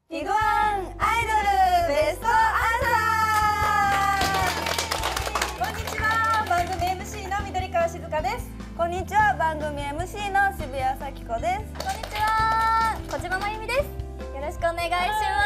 ヒグワンアイドルベストアンサー。こんにちは、番組 MC の緑川静香です。 こんにちは、番組 MC の渋谷咲子です。 こんにちは、小島真由美です。よろしくお願いします。